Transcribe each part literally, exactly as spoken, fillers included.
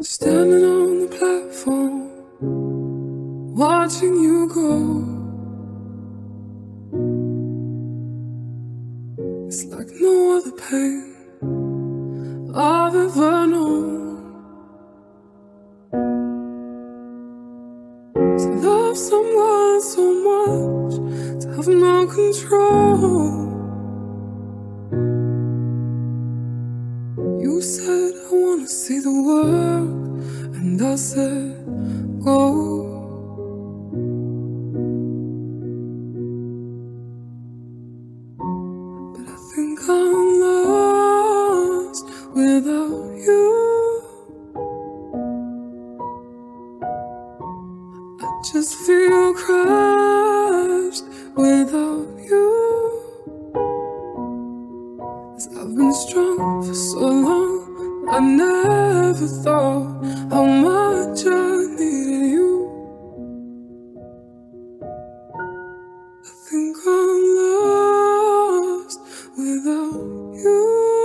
Standing on the platform, watching you go. It's like no other pain I've ever known. To love someone so much, to have no control. You said I wanna see the world, and I said go. But I think I'm lost without you. I just feel crushed without you. 'Cause I've been strong for so long, I never thought how much I needed you. I think I'm lost without you.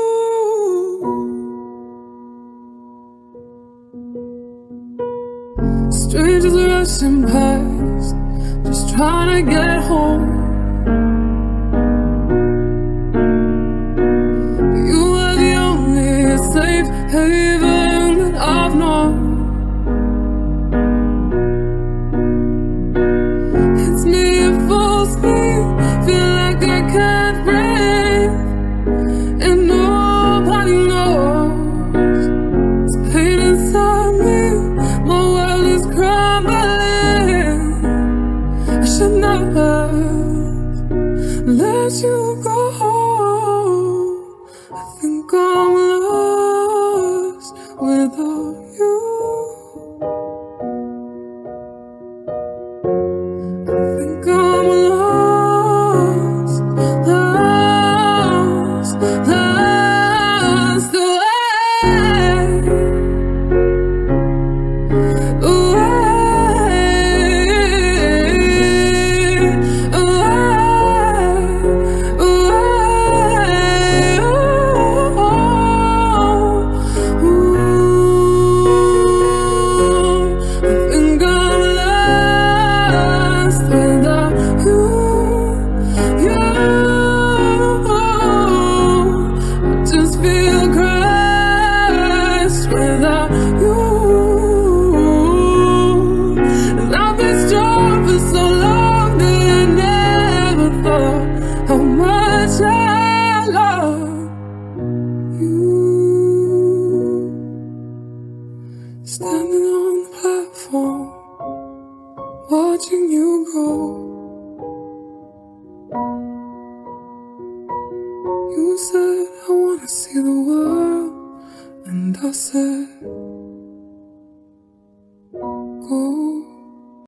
Strangers rushing past, just trying to get home. You are the only safe haven that I've known. It's me at full speed, feel like I can't breathe, and nobody knows. It's pain inside me, my world is crumbling. I should never let you go. I think I'm lost without you. I think I'm lost, lost, lost away, away, away, away. Standing on the platform, watching you go. You said I wanna see the world, and I said